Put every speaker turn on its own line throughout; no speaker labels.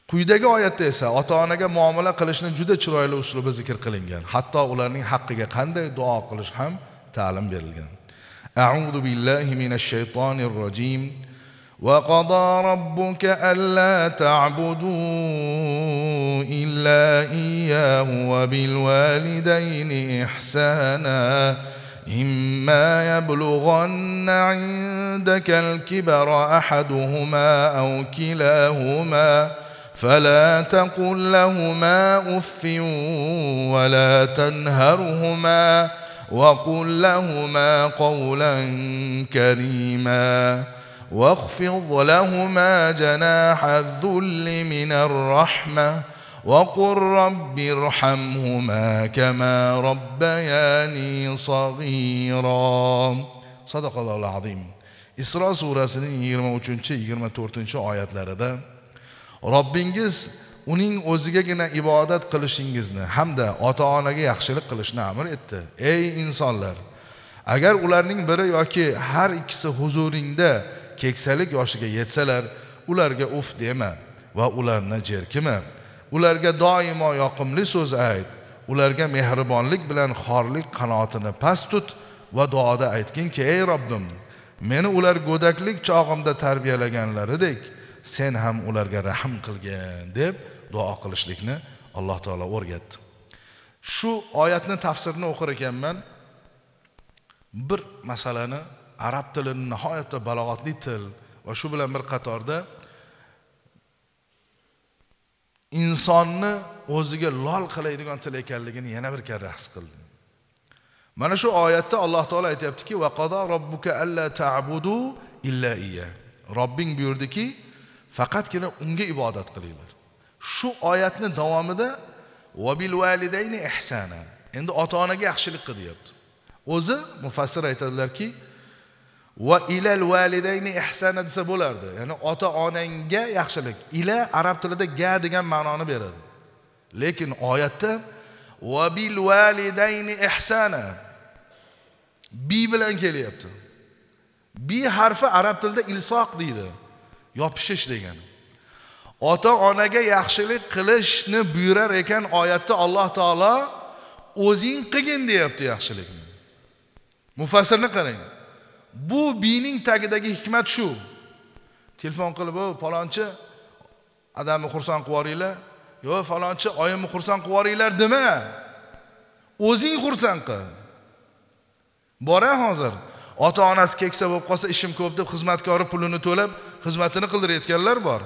Quyidagi oyatda esa ota-onaga muomala qilishni juda chiroyli uslubda zikr qilingan. Hatto ularning haqqiga qanday duo qilish ham ta'lim berilgan. A'udhu billahi minash shaytonir rojim. وَقَضَى رَبُّكَ أَلَّا تَعْبُدُوا إِلَّا إِيَّاهُ وَبِالْوَالِدَيْنِ إِحْسَانًا إِمَّا يَبْلُغَنَّ عِندَكَ الْكِبَرَ أَحَدُهُمَا أَوْ كِلَاهُمَا فَلَا تَقُل لَّهُمَا أُفٍّ وَلَا تَنْهَرْهُمَا وَقُل لَّهُمَا قَوْلًا كَرِيمًا واخفض لهما جناح الذل من الرحمة وقل رب ارحمهما كما ربياني صغيرا. صدق الله العظيم. İsra surasining 23-24 oyatlarida Robbingiz uning o'zigagina ibodat qilishingizni hamda ota-onaga yaxshilik qilishni amr etdi. Ey insonlar, agar ularning biri yoki har ikkisi huzuringda keksalik yoshiga yetsalar, ularga uf dema va ularni jerkima. Ularga doimo yoqimli so'z ayt. Ularga mehribonlik bilan xorlik qanotini past tut va duoda aytginki, ey Robbim, meni ular go'daklik chog'imda tarbiyalaganlaridek sen ham ularga rahm qilgin deb duo qilishlikni Alloh taolo o'rgatdi. Shu oyatni tafsirini o'qir ekanman, bir masalani arab tilining nihoyatda balog'atli til va shu bilan bir qatorda insonni o'ziga lol qiladigan til ekanligini yana bir karra his qildim. Mana shu oyatda Alloh taolo aytayaptiki, va qada robbuka alla ta'budu illa iyya. Robbing buyurdiki, faqatgina unga ibodat qilinglar. Shu oyatni davomida va bil validayni ihsana. Endi ota-onaga yaxshilik qil deyapti. O'zi mufassir aytadilarki, va ilal validayni ihsana desa bo'lardi. Ya'ni ota-onangga yaxshilik. Ila arab tilida ga degan ma'noni beradi. Lekin oyatda va bil validayni ihsana bi bilan kelyapti. Bi harfi arab tilida ilsoq deydi. Yopishish degani. Ota-onaga yaxshilik qilishni buyurar ekan oyatda Alloh taolo o'zing qilgin deyapti yaxshilikni. Mufassirni qarang. Bu bining tagidagi hikmat shu. Telefon qilib, "Falonchi odamni xursand qilib yuboringlar." "Yo, falonchi oyimni xursand qilib yuboringlar" dema. O'zing xursand qil. Bora hozir ota-onasi keksa bo'lib qolsa, ishim ko'p deb xizmatkori pulini to'lab, xizmatini qildirayotganlar bor.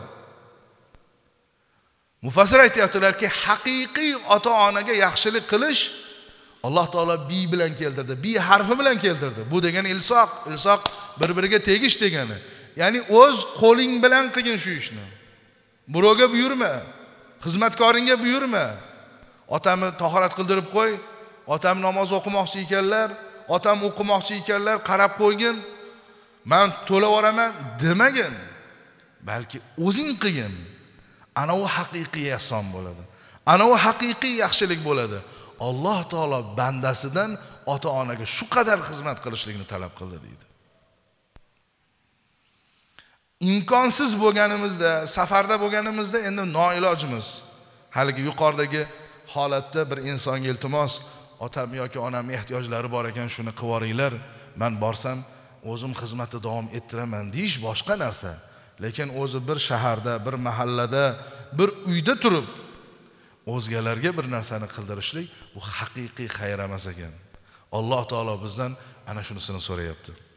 Mufassir aytayaptilarki, haqiqiy ota-onaga yaxshilik qilish Alloh taolo bi bilan keltirdi. Bi harfi bilan keltirdi. Bu degani ilsoq, ilsoq bir-biriga tegish degani. Ya'ni o'z qo'ling bilan qilgin shu ishni. Birovga buyurma, xizmatkoringga buyurma. Otamni tahorat qildirib qo'y, otam namoz o'qimoqchi ekanlar, otam o'qimoqchi ekanlar, qarab qo'ygin. Men to'lab yuboraman demagin. Balki o'zing qilgin. Ana u haqiqiy ihson bo'ladi. Ana u haqiqiy yaxshilik bo'ladi. Alloh taolo bandasidan ota-onaga shu qadar xizmat qilishlikni talab qildi deydi. Imkonsiz bo'lganimizda, safarda bo'lganimizda endi noilojimiz. Haligi yuqoridagi holatda bir insonga iltimos, otam yoki onam ehtiyojlari bor ekan, shuni qilib yuboringlar, men borsam o'zim xizmatni davom ettiraman deyish boshqa narsa. Lekin o'zi bir shaharda, bir mahallada, bir uyda turib o'zgalarga bir narsani qildirishlik bu haqiqiy xayr emas ekan. Alloh taolo bizdan ana shunisini so'rayapti.